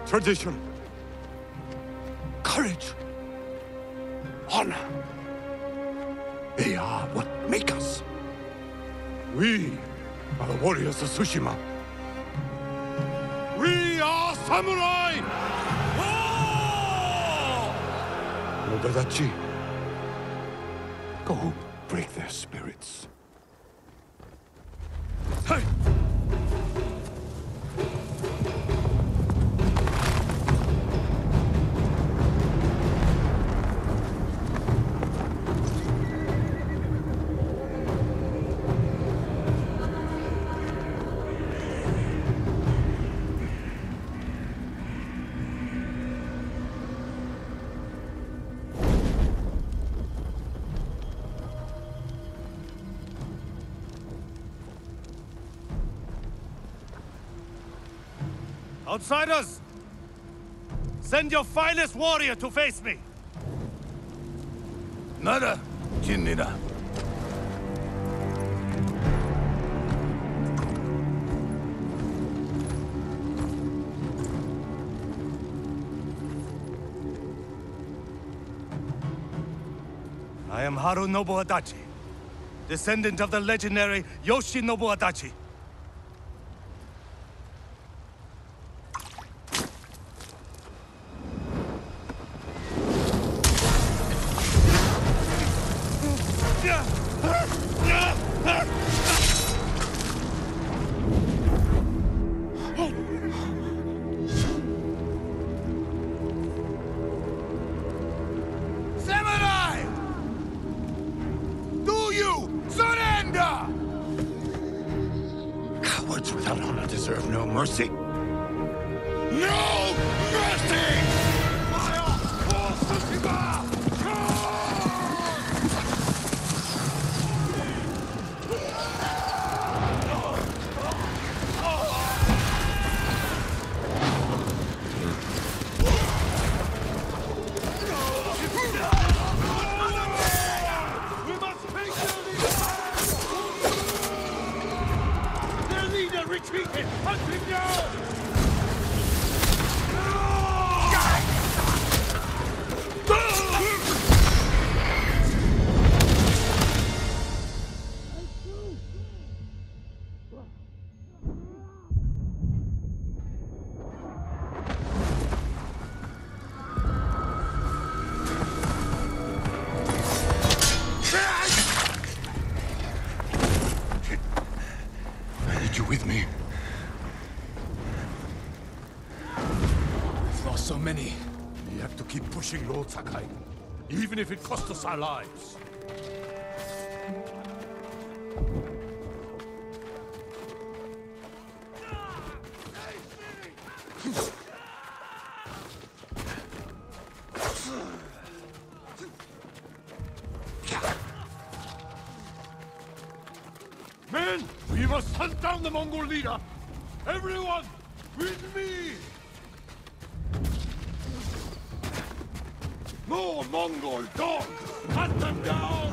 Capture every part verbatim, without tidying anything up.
Tradition, courage, honor. They are what make us. We are the warriors of Tsushima. We are samurai! Nodadachi, go break their spirits. Hey! Outsiders! Send your finest warrior to face me! Nada, Jinnida. I am Harunobu Adachi, descendant of the legendary Yoshinobu Adachi. Samurai! Do you surrender? Cowards without honor deserve no mercy. No mercy! Fire for Tsushima! Retreated! Hunt him down! I need you with me. We've lost so many. We have to keep pushing Lord Sakai, even if it costs us our lives. Men, we must hunt down the Mongol leader. Everyone, with me! More Mongol dogs! Hunt them down!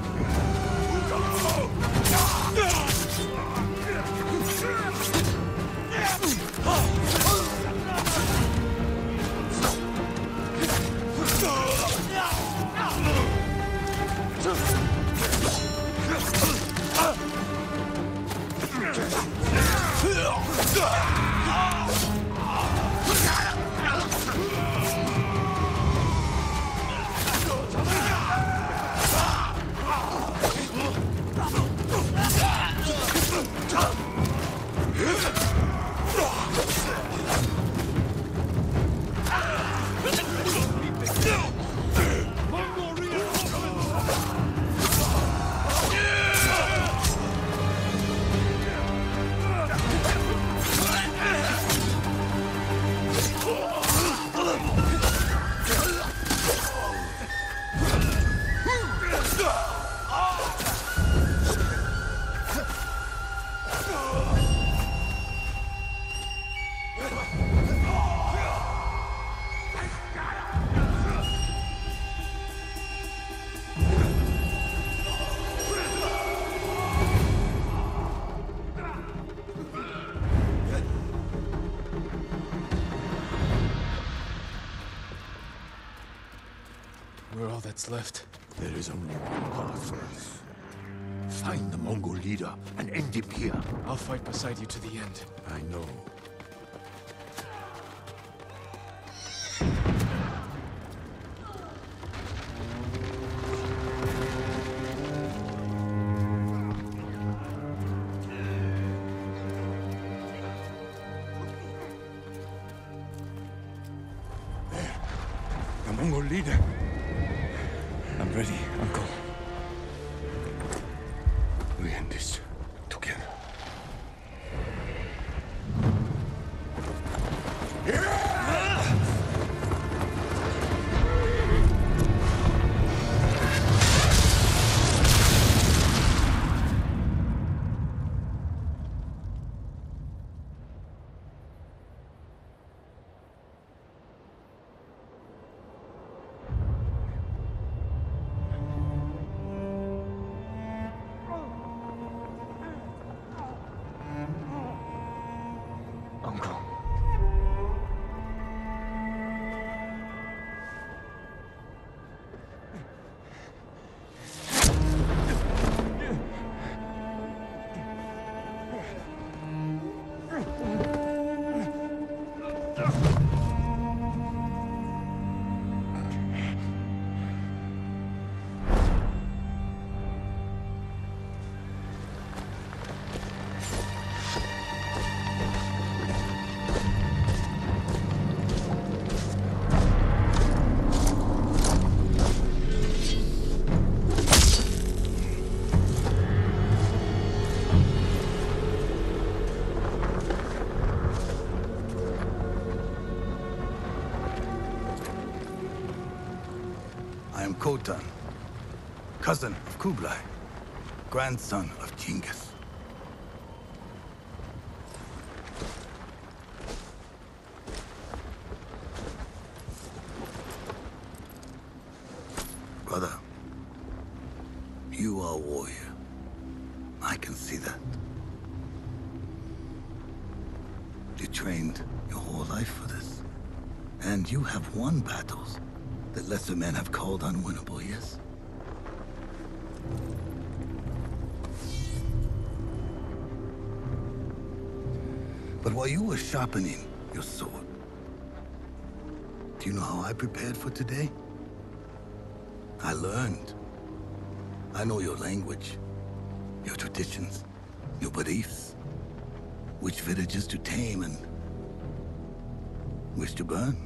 what's left. There is only one path for us. Find the Mongol leader and end him here. I'll fight beside you to the end. I know. The Mongol leader. I'm ready, Uncle. We end this together. Uncle. I am Khotan, cousin of Kublai, grandson of Genghis. Brother, you are a warrior. I can see that. You trained your whole life for this. And you have won battles that lesser men have called unwinnable, yes? But while you were sharpening your sword, do you know how I prepared for today? I learned. I know your language, your traditions, your beliefs, which villages to tame and which to burn.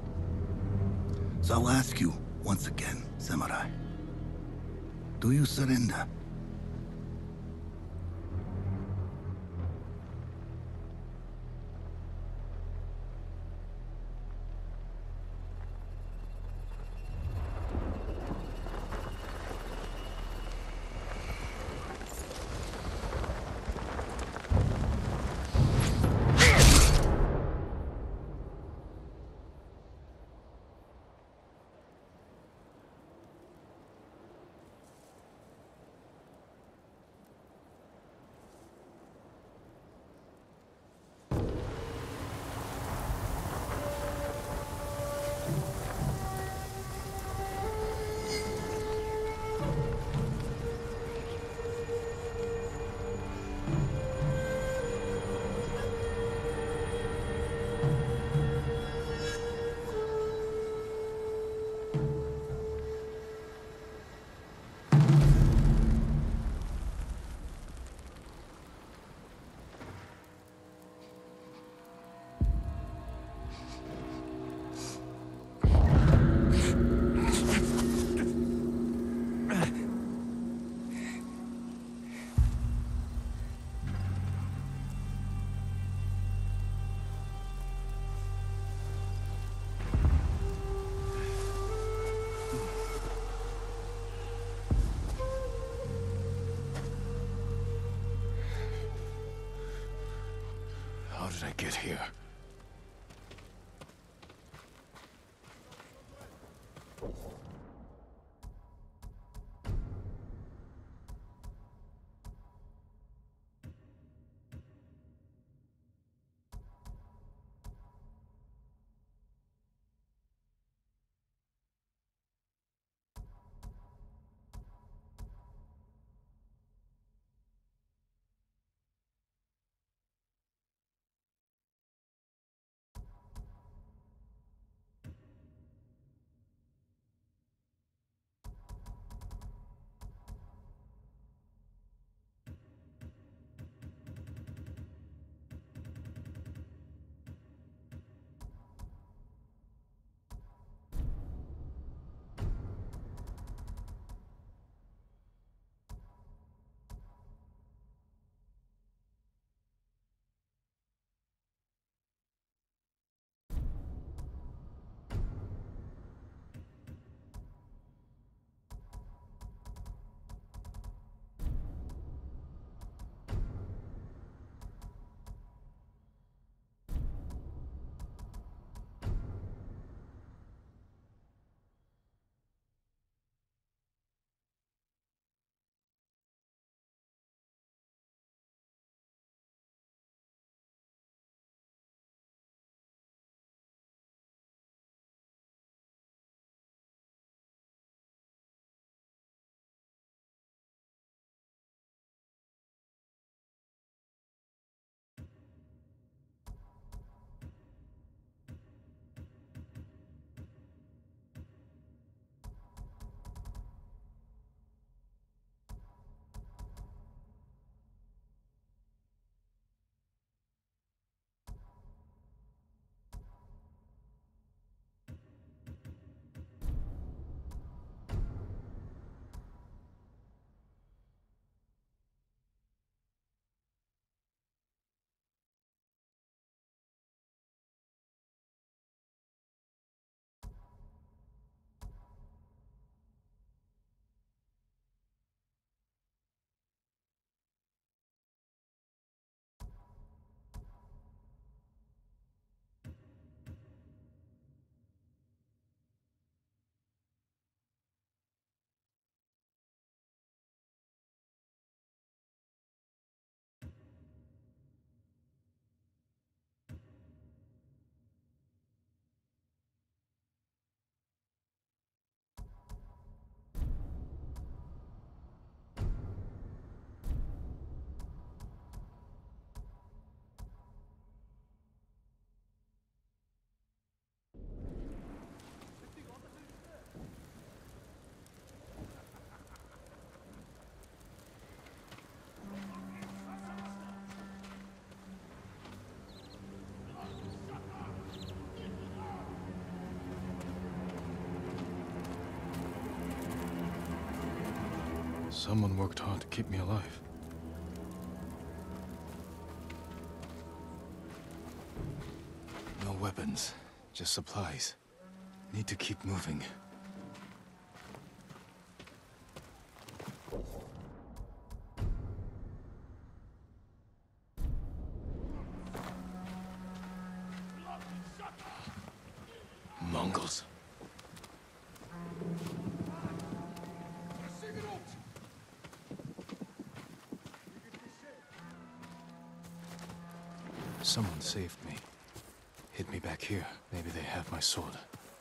So I'll ask you once again, Samurai. Do you surrender? How did I get here? Someone worked hard to keep me alive. No weapons, just supplies. Need to keep moving. Mongols. Someone saved me. Hid me back here. Maybe they have my sword.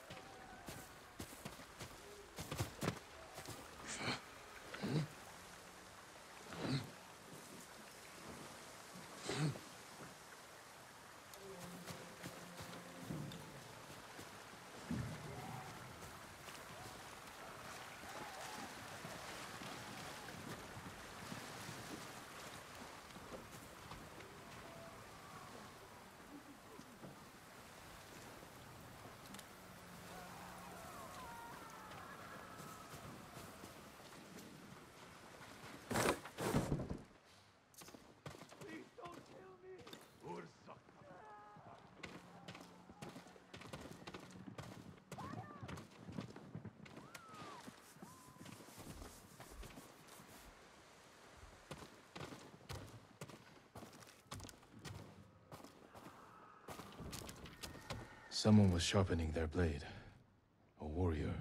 Someone was sharpening their blade. A warrior.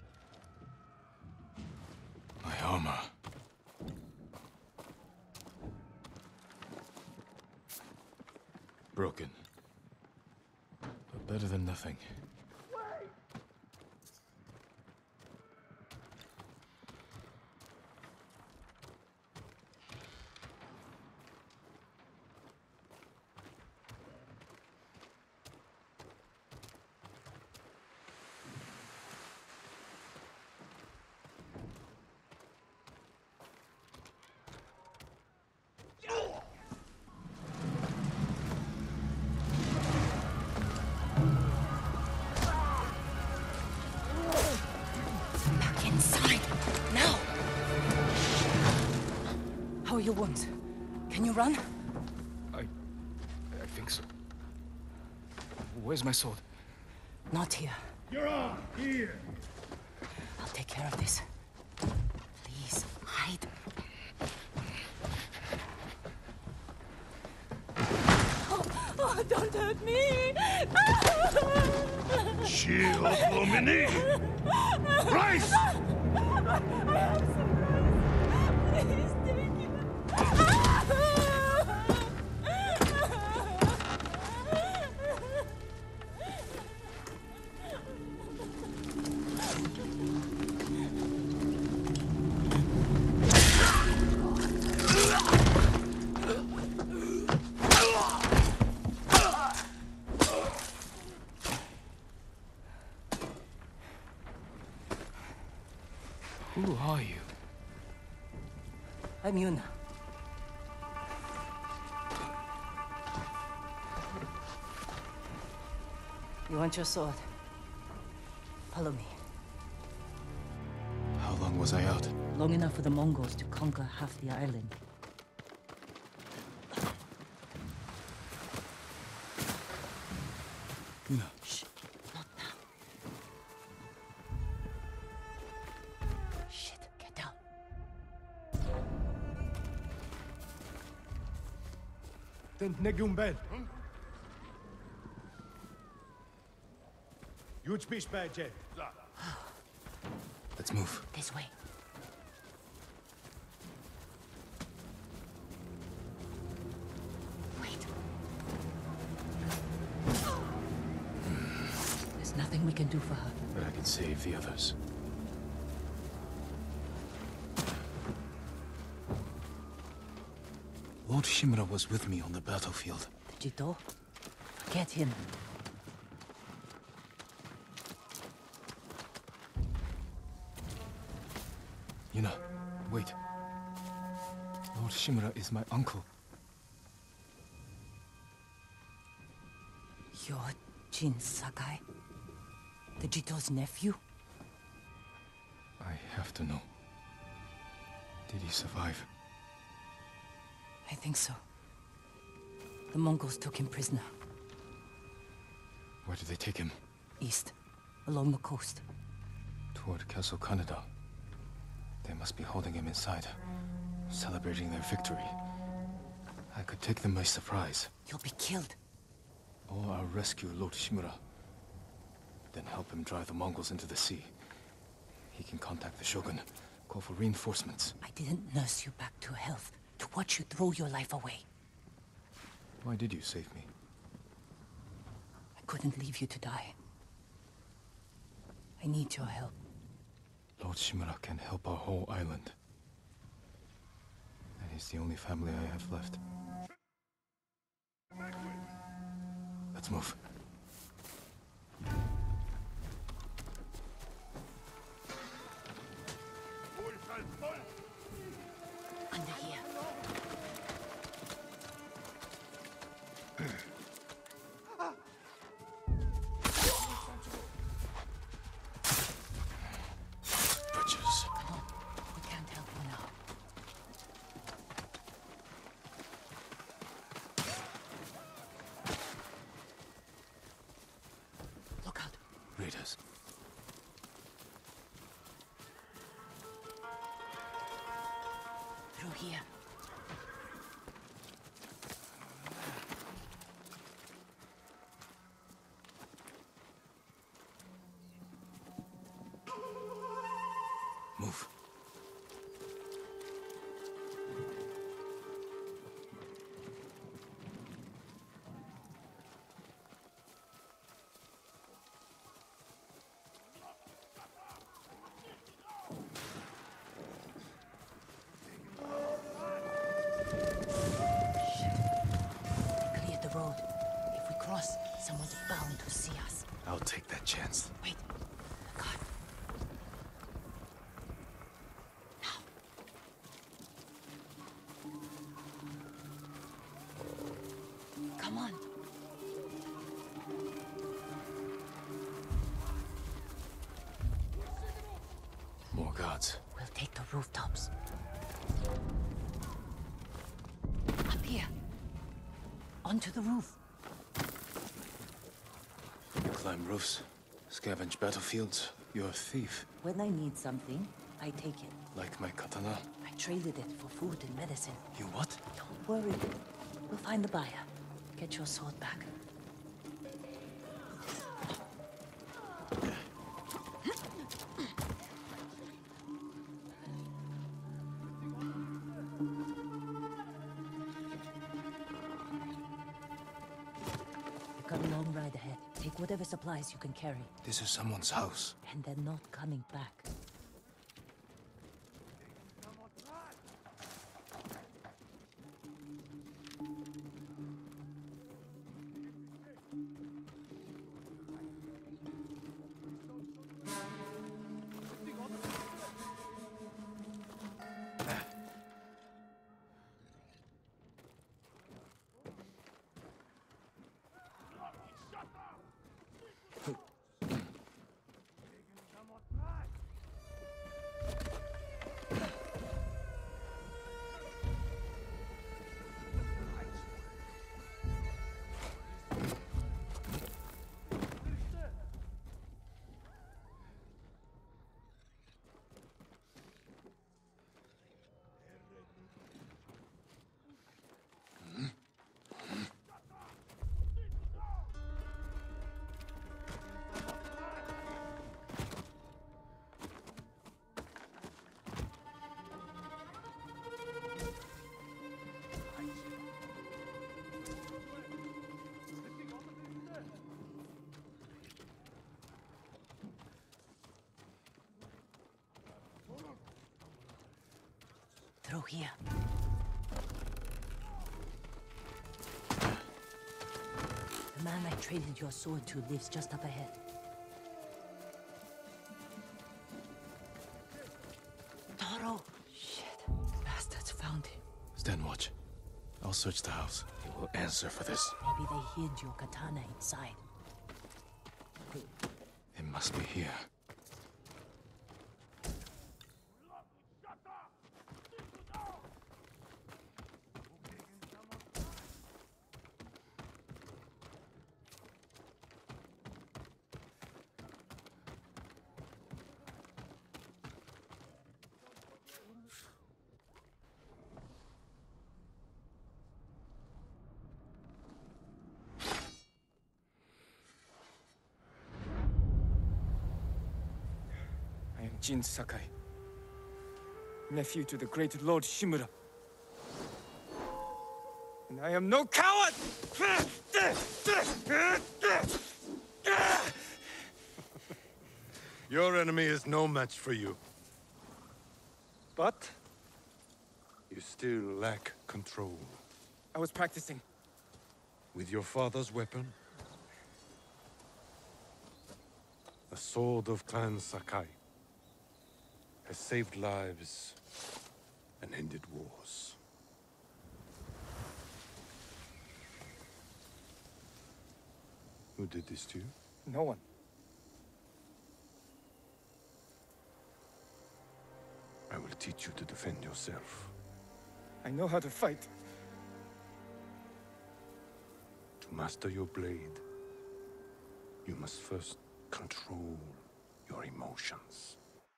My armor. Broken. But better than nothing. Your wounds. Can you run? I... I think so. Where's my sword? Not here. You're on! Here! I'll take care of this. Please, hide. Oh, oh don't hurt me! Shield, Lumini! Rice! I have some rice. Please take it. Who are you? I'm Yuna. You want your sword? Follow me. How long was I out? Long enough for the Mongols to conquer half the island. Yuna. Shh, not now. Shit, get down. Then Negum Ben. You'd speak bad, Jen. Let's move. This way. Wait. There's nothing we can do for her. But I can save the others. Lord Shimura was with me on the battlefield. The Jito? Forget him. Yuna, wait. Lord Shimura is my uncle. You're Jin Sakai? The Jito's nephew? I have to know. Did he survive? I think so. The Mongols took him prisoner. Where did they take him? East, along the coast. Toward Castle Kaneda. They must be holding him inside, celebrating their victory. I could take them by surprise. You'll be killed. Or I'll rescue Lord Shimura. Then help him drive the Mongols into the sea. He can contact the Shogun, call for reinforcements. I didn't nurse you back to health to watch you throw your life away. Why did you save me? I couldn't leave you to die. I need your help. Lord Shimura can help our whole island. And he's the only family I have left. Let's move. Under here. Bridges. Come on. We can't help you now. Look out. Raiders. Through here. Move. Cleared the road. If we cross, someone's bound to see us. I'll take that chance. Wait. The guard. Now. Come on. More guards. We'll take the rooftops. Up here. Onto the roof. You climb roofs, scavenge battlefields. You're a thief. When I need something, I take it. Like my katana. I traded it for food and medicine. You what? Don't worry. We'll find the buyer. Get your sword back. You've got a long ride ahead. Take whatever supplies you can carry, This is someone's house. and they're not coming back. Through here. The man I traded your sword to lives just up ahead. Taro! Shit. Bastards found him. Stand watch. I'll search the house. He will answer for this. Maybe they hid your katana inside. It must be here. Jin Sakai, nephew to the great Lord Shimura. And I am no coward! Your enemy is no match for you. But You still lack control. I was practicing. With your father's weapon? The sword of Clan Sakai has saved lives and ended wars. Who did this to you? No one. I will teach you to defend yourself. I know how to fight. To master your blade, you must first control your emotions.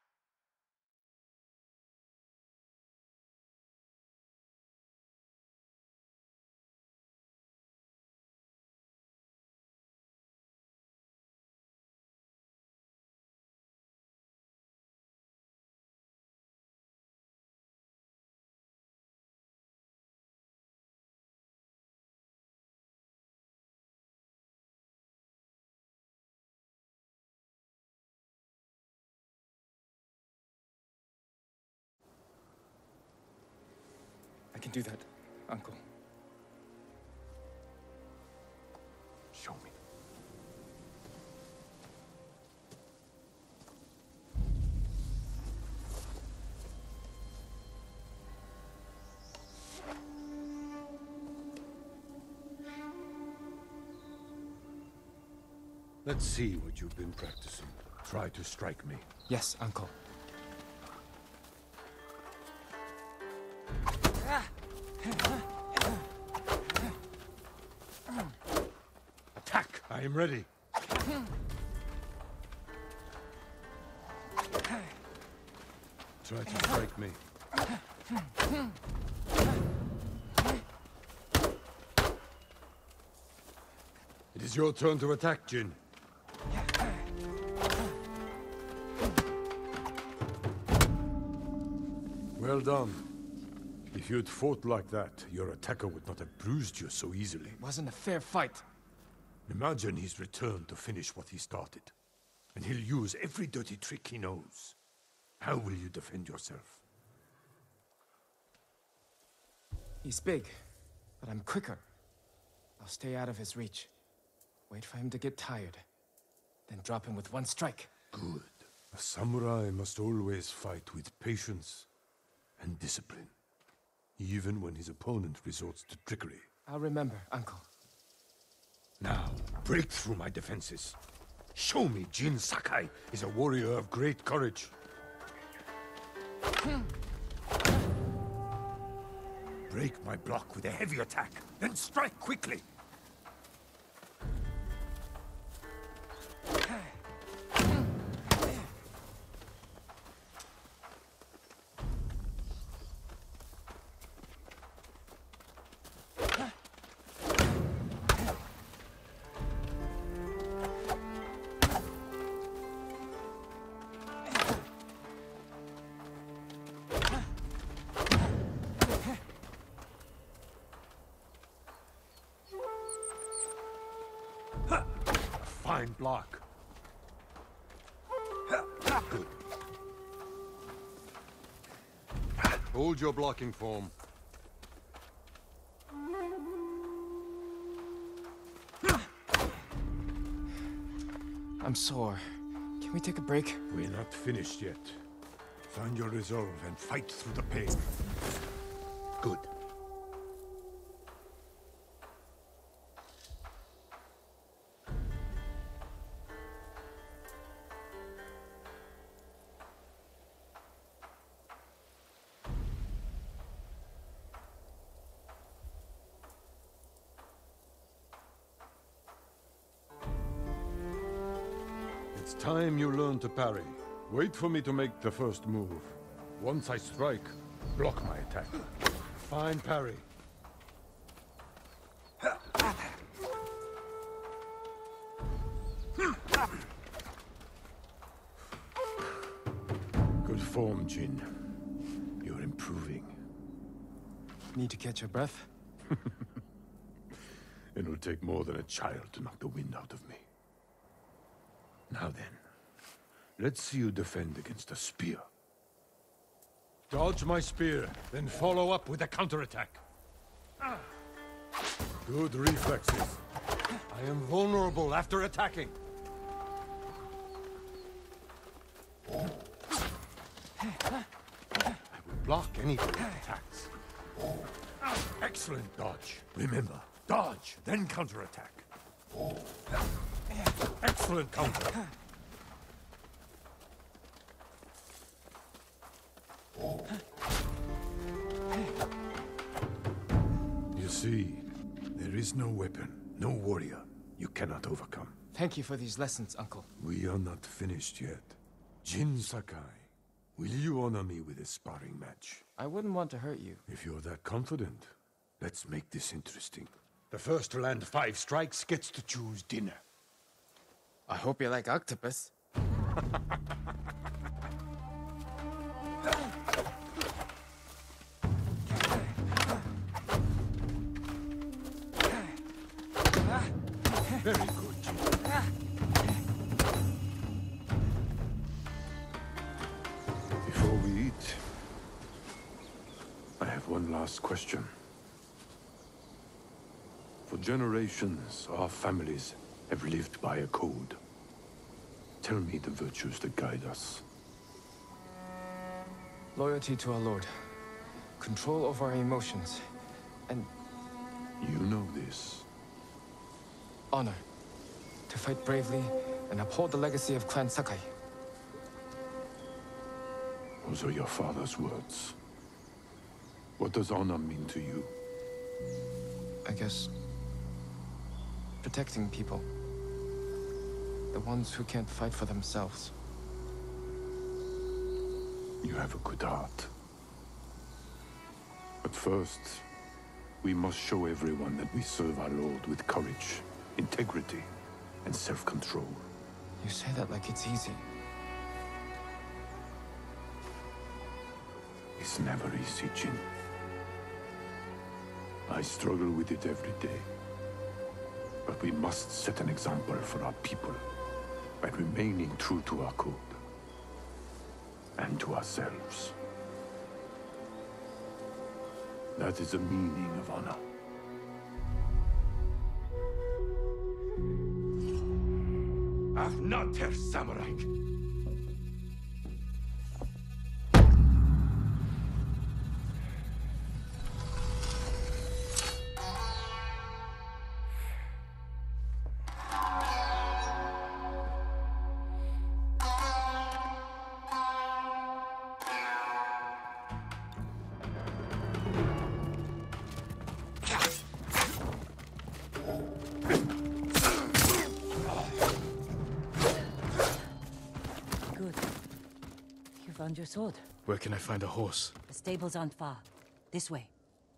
I can do that, Uncle. Show me. Let's see what you've been practicing. Try to strike me. Yes, Uncle. Attack! I am ready. Try to strike me. It is your turn to attack, Jin. Well done. If you'd fought like that, your attacker would not have bruised you so easily. It wasn't a fair fight. Imagine he's returned to finish what he started. And he'll use every dirty trick he knows. How will you defend yourself? He's big, but I'm quicker. I'll stay out of his reach. Wait for him to get tired. Then drop him with one strike. Good. A samurai must always fight with patience and discipline. Even when his opponent resorts to trickery. I'll remember, Uncle. Now, break through my defenses. Show me Jin Sakai is a warrior of great courage. Break my block with a heavy attack, then strike quickly. Fine block. Good. Hold your blocking form. I'm sore. Can we take a break? We're not finished yet. Find your resolve and fight through the pain. Good. It's time you learn to parry. Wait for me to make the first move. Once I strike, block my attack. Fine parry. form, Jin. You're improving. Need to catch your breath? It'll take more than a child to knock the wind out of me. Now then, let's see you defend against a spear. Dodge my spear, then follow up with a counterattack. Good reflexes. I am vulnerable after attacking. I will block any attacks. Excellent dodge. Remember, dodge, then counterattack. Excellent counter. You see, there is no weapon, no warrior you cannot overcome. Thank you for these lessons, Uncle. We are not finished yet. Jin Sakai, will you honor me with a sparring match? I wouldn't want to hurt you. If you're that confident, let's make this interesting. The first to land five strikes gets to choose dinner. I hope you like octopus. Very good, Jin. Before we eat, I have one last question. For generations, our families have lived by a code. Tell me the virtues that guide us. Loyalty to our Lord. Control over our emotions. And You know this. honor. To fight bravely and uphold the legacy of Clan Sakai. Those are your father's words. What does honor mean to you? I guess... protecting people. The ones who can't fight for themselves. You have a good heart. But first, we must show everyone that we serve our Lord with courage, integrity, and self-control. You say that like it's easy. It's never easy, Jin. I struggle with it every day. But we must set an example for our people by remaining true to our code and to ourselves. That is the meaning of honor. Ach, not Herr Samurai. Good. You found your sword. Where can I find a horse? The stables aren't far. This way.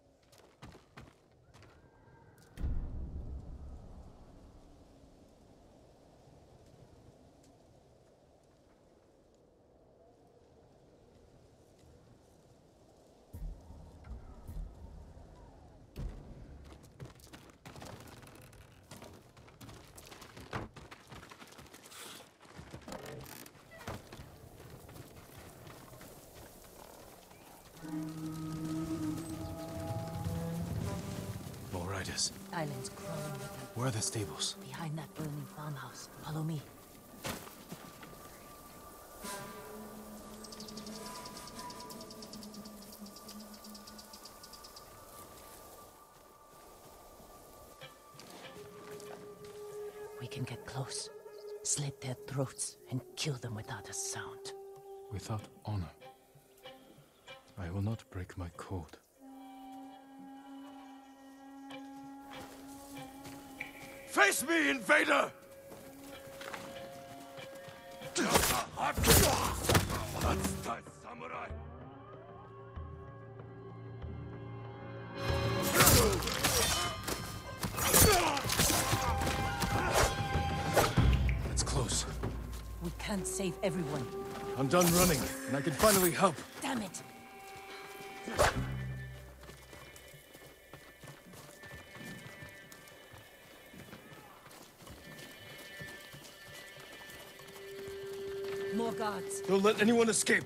More riders. Islands crawling with them. Where are the stables? Behind that burning farmhouse. Follow me. We can get close, slit their throats, and kill them without a sound. Without honor. I will not break my code. Face me, invader! Bloodstained samurai! That's close. We can't save everyone. I'm done running, and I can finally help. Damn it! More guards. Don't let anyone escape.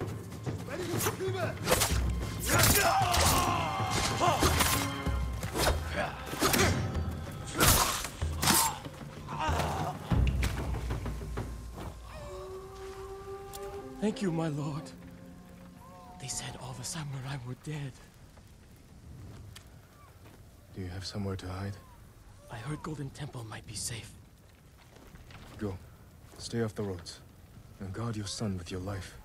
Thank you, my lord. They said all the samurai were dead. Do you have somewhere to hide? I heard Golden Temple might be safe. Go. Stay off the roads. And guard your son with your life.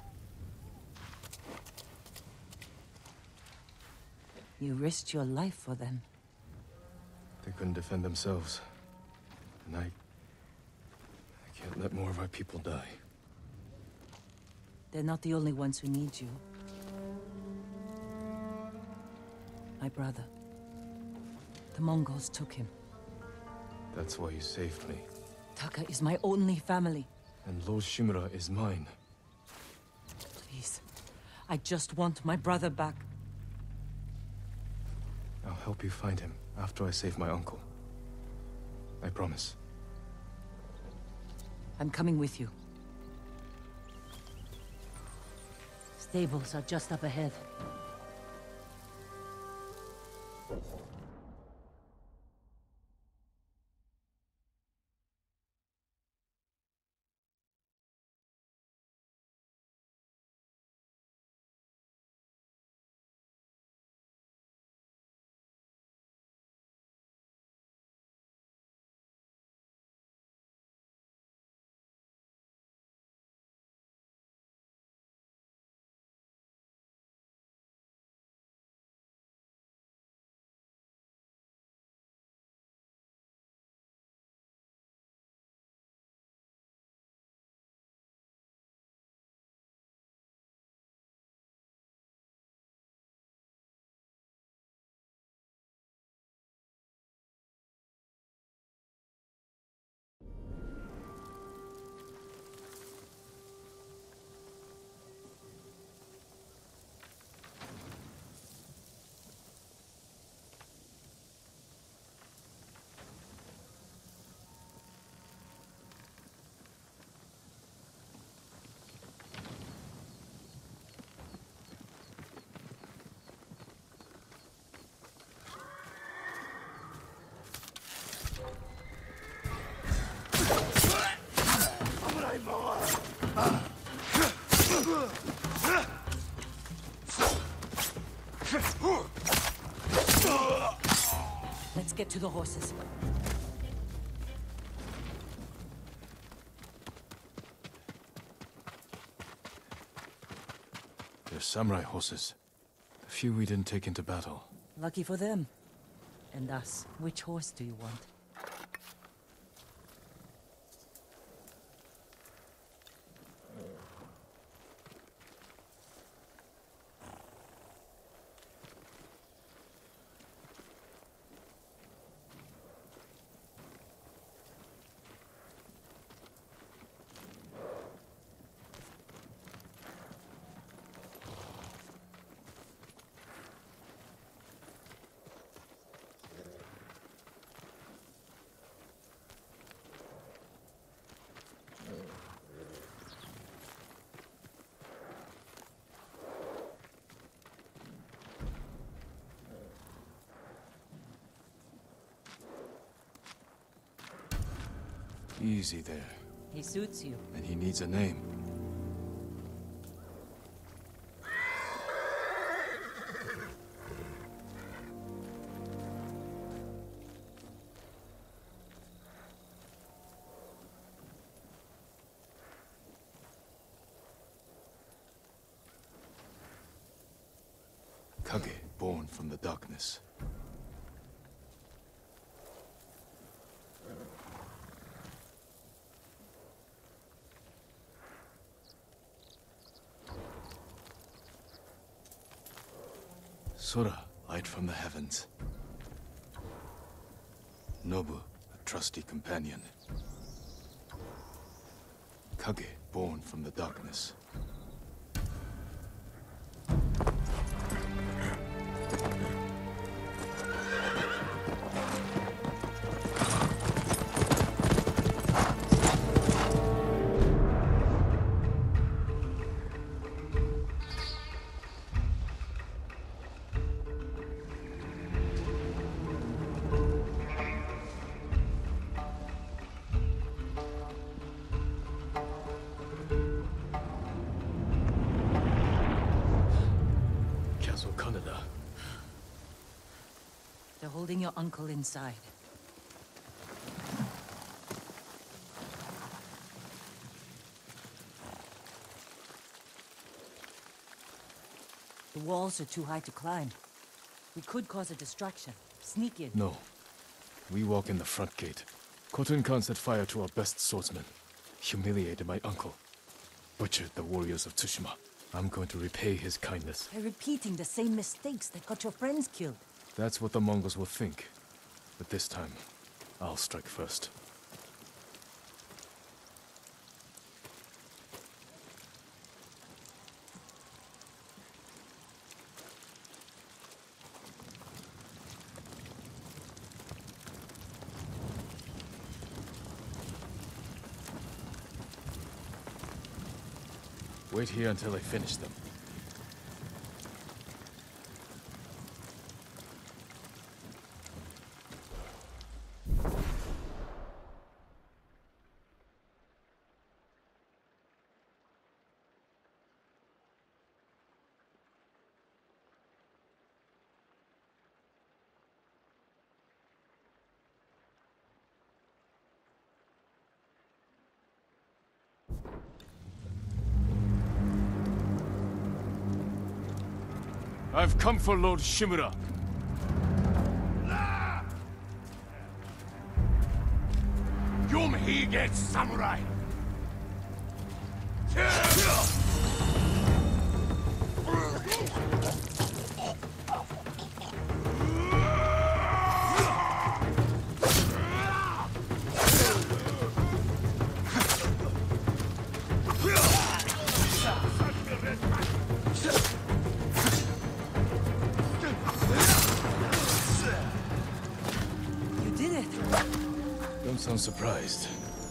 You risked your life for them. They couldn't defend themselves. And I... I can't let more of our people die. They're not the only ones who need you. My brother. The Mongols took him. That's why you saved me. Taka is my only family. And Lord Shimura is mine. Please. I just want my brother back. I'll help you find him after I save my uncle. I promise. I'm coming with you. Stables are just up ahead. Let's get to the horses. They're samurai horses. The few we didn't take into battle. Lucky for them. And us. Which horse do you want? Easy there. He suits you. And he needs a name. Kage, born from the darkness. Sora, light from the heavens. Nobu, a trusty companion. Kage, born from the darkness. holding your uncle inside. The walls are too high to climb. We could cause a distraction. Sneak in. No. We walk in the front gate. Khotun Khan set fire to our best swordsman. Humiliated my uncle. Butchered the warriors of Tsushima. I'm going to repay his kindness. By repeating the same mistakes that got your friends killed. That's what the Mongols will think. But this time, I'll strike first. Wait here until I finish them. I've come for Lord Shimura. Yum Hige Samurai! Don't sound surprised.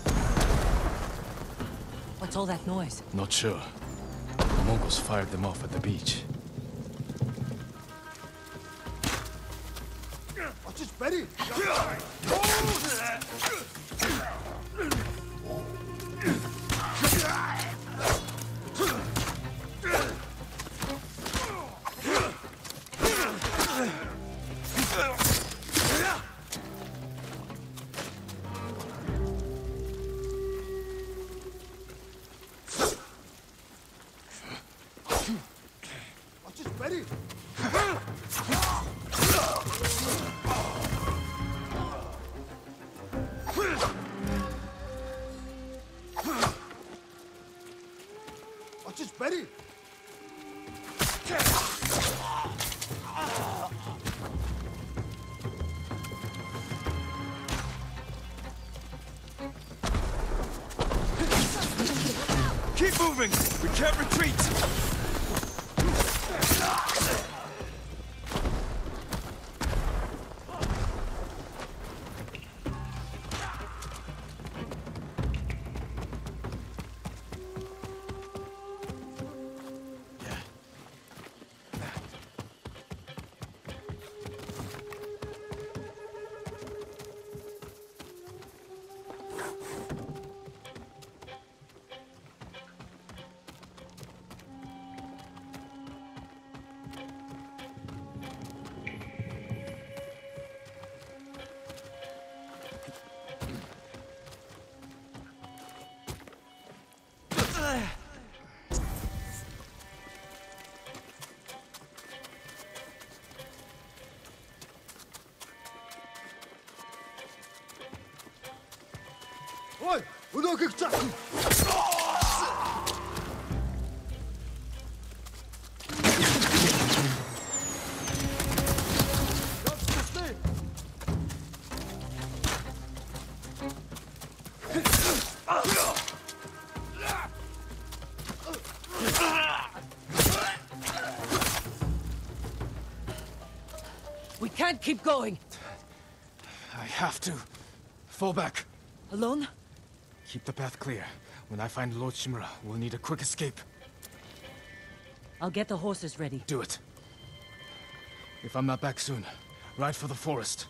What's all that noise? Not sure. The Mongols fired them off at the beach. Keep moving! We can't retreat! Ой, өнөө гих чаа. We can't keep going. I have to. Fall back. Alone? Keep the path clear. When I find Lord Shimura, we'll need a quick escape. I'll get the horses ready. Do it. If I'm not back soon, ride for the forest.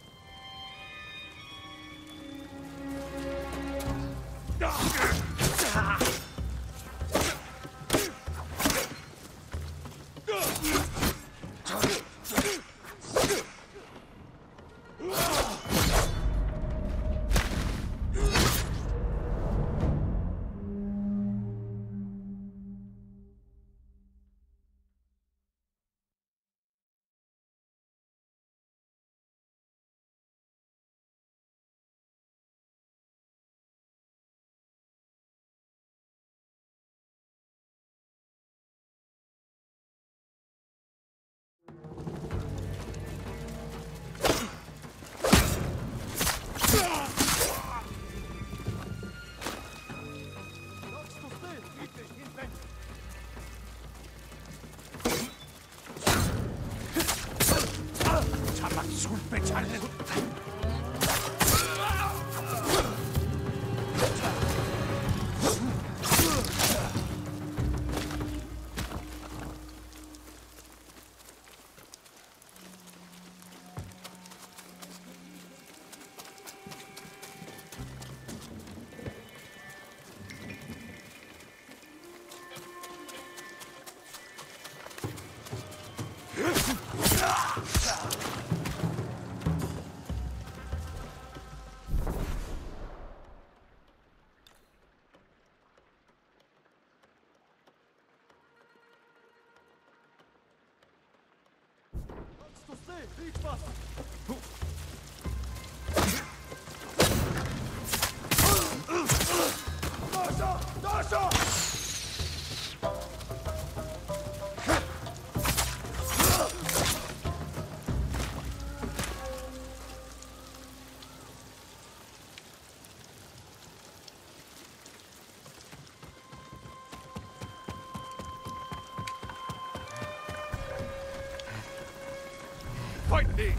Fight me!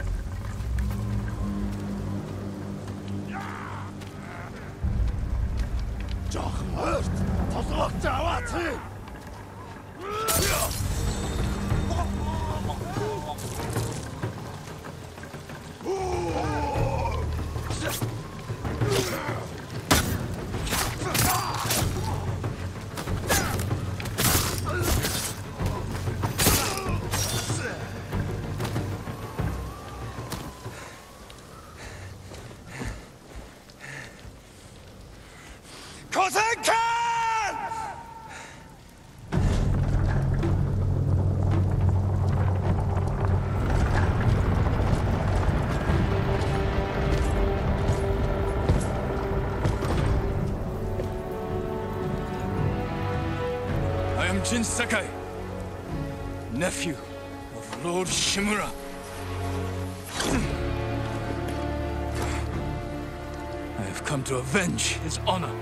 Жохон ойрт толгоогч аваач. Jin Sakai, nephew of Lord Shimura. I have come to avenge his honor.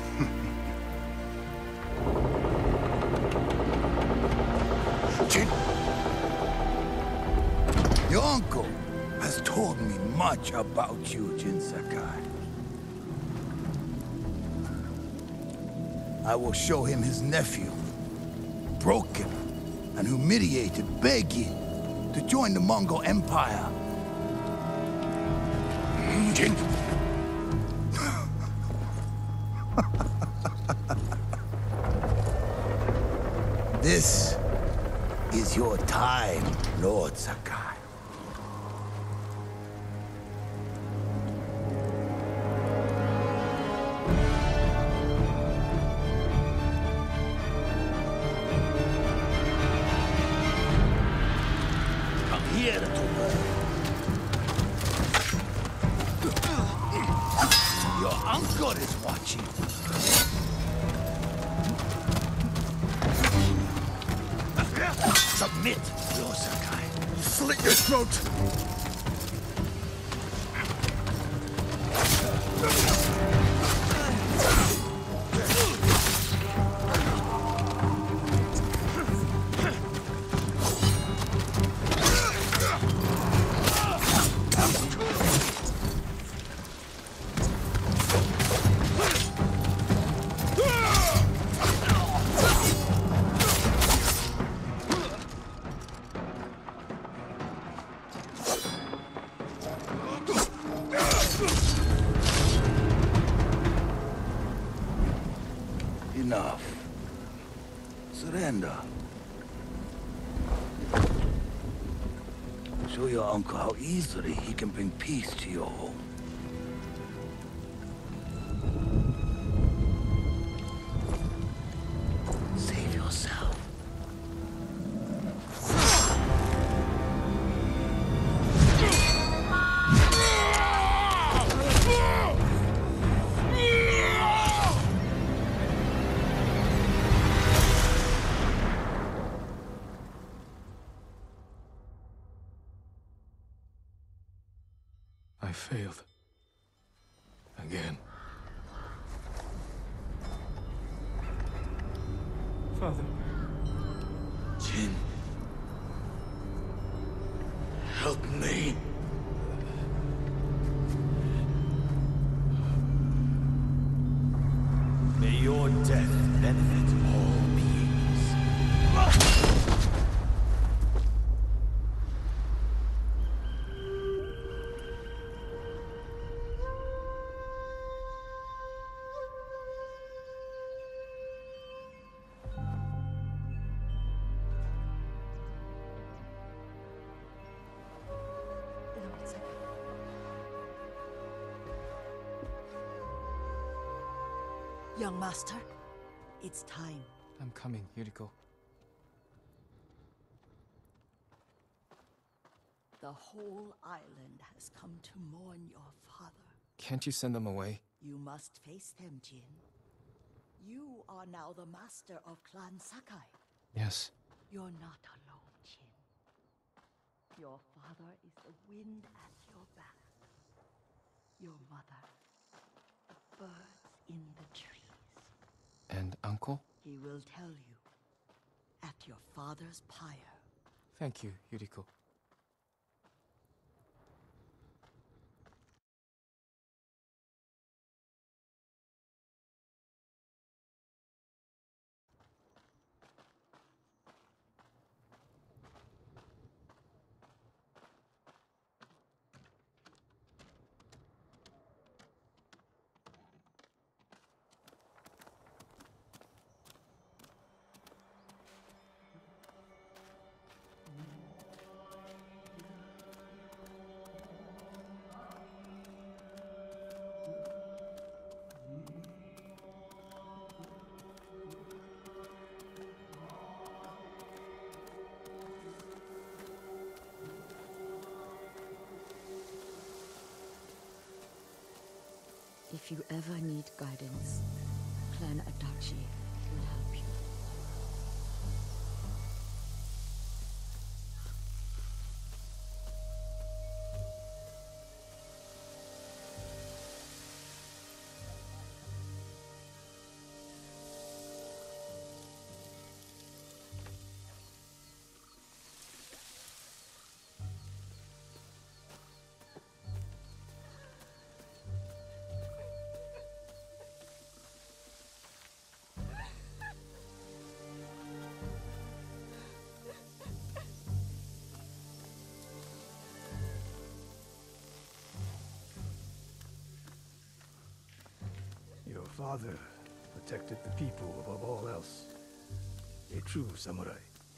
Jin! Your uncle has told me much about you, Jin Sakai. I will show him his nephew, broken and humiliated, begging to join the Mongol Empire. Jin! This is your time, Lord Sakai. Submit, Lord Sakai. Slit your throat! Enough. Surrender. Show your uncle how easily he can bring peace to your home. Save yourself. I failed. Again. Father. Jin. Help me. your death benefit all beings. Young master, it's time. I'm coming, Yuriko. The whole island has come to mourn your father. Can't you send them away? You must face them, Jin. You are now the master of Clan Sakai. Yes. You're not alone, Jin. Your father is the wind at your back. Your mother, the birds in the trees. And Uncle? He will tell you at your father's pyre. Thank you, Yuriko. If you ever need guidance, Clan Adachi will help you. Your father protected the people above all else. A true samurai.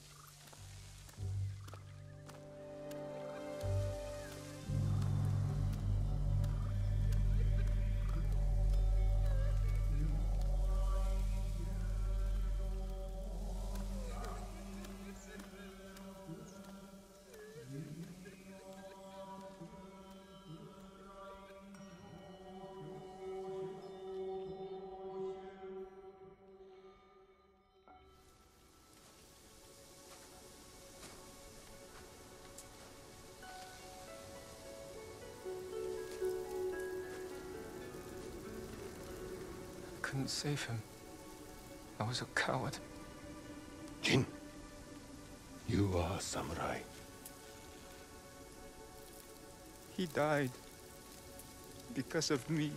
Couldn't save him. I was a coward. Jin, you are a samurai. He died because of me.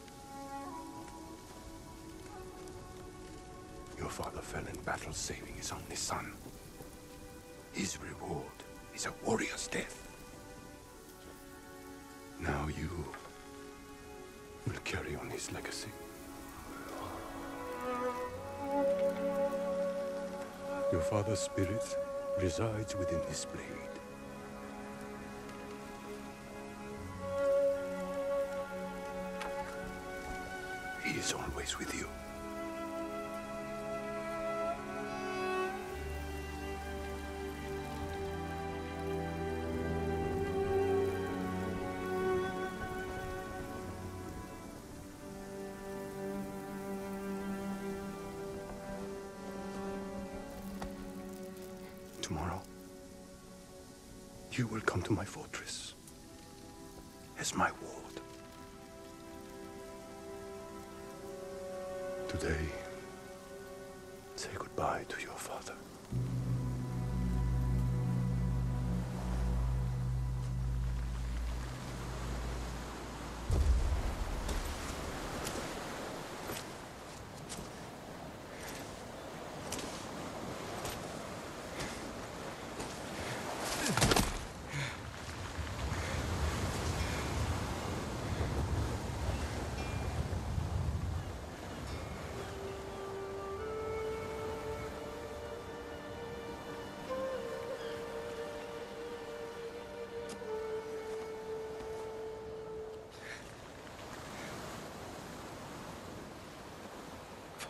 Your father fell in battle saving his only son. His reward is a warrior's death. Now you will carry on his legacy. Your father's spirit resides within this blade. He is always with you. Tomorrow, you will come to my fortress as my ward. Today, say goodbye to your father.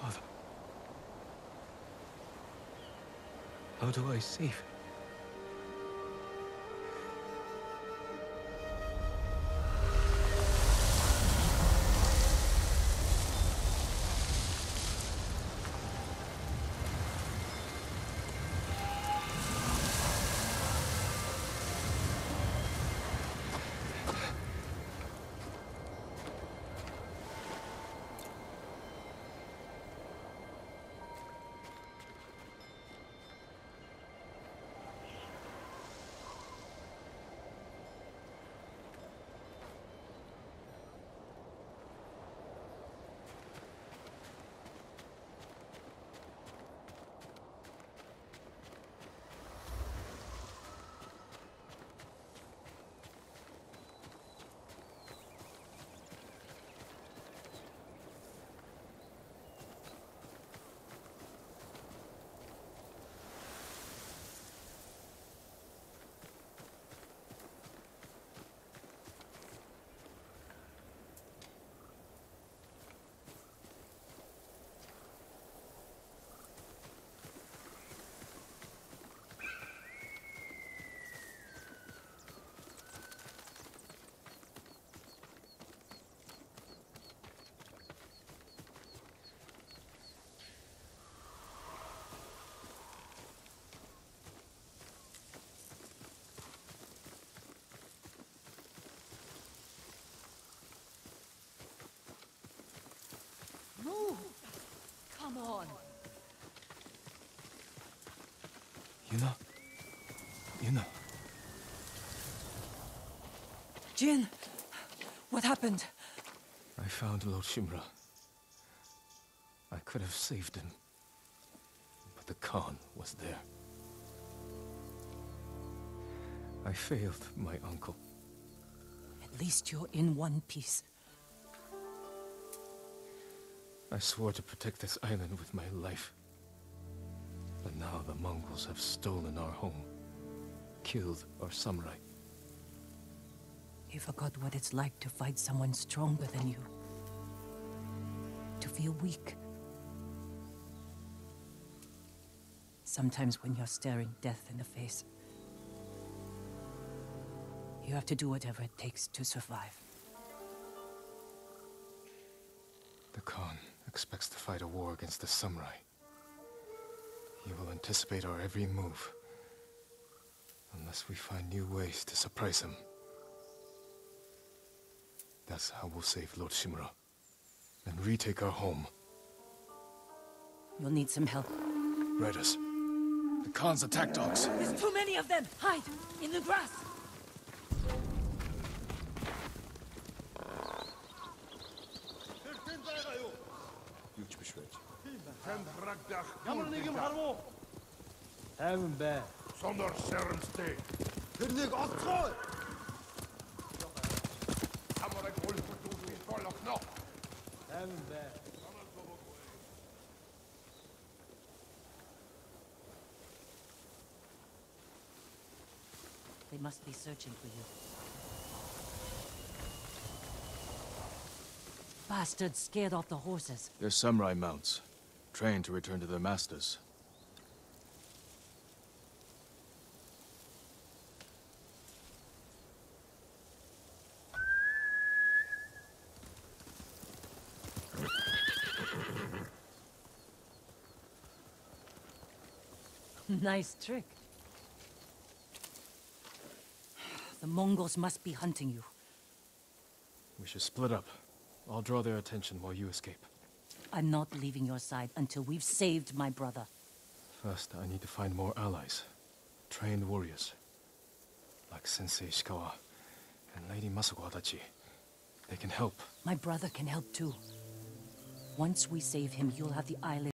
Father. How do I save him? Move! Come on! Yuna? Yuna? Jin! What happened? I found Lord Shimura. I could have saved him. But the Khan was there. I failed my uncle. At least you're in one piece. I swore to protect this island with my life. But now the Mongols have stolen our home. Killed our samurai. You forgot what it's like to fight someone stronger than you. To feel weak. Sometimes when you're staring death in the face, you have to do whatever it takes to survive. The Khan expects to fight a war against the samurai. He will anticipate our every move. Unless we find new ways to surprise him. That's how we'll save Lord Shimura. And retake our home. You'll need some help. Riders. The Khan's attack dogs. There's too many of them! Hide! In the grass! Ямар нэг юм харав уу? Тайван бай. Сонор сэрэмстэй. Тэр нэг олцгоо. Хамараг уулзуулсан болохно. Тайван бай. They must be searching for you. Bastards scared off the horses. They're samurai mounts, trained to return to their masters. Nice trick. The Mongols must be hunting you. We should split up. I'll draw their attention while you escape. I'm not leaving your side until we've saved my brother. First, I need to find more allies. Trained warriors. Like Sensei Ishikawa and Lady Masako Adachi. They can help. My brother can help too. Once we save him, you'll have the island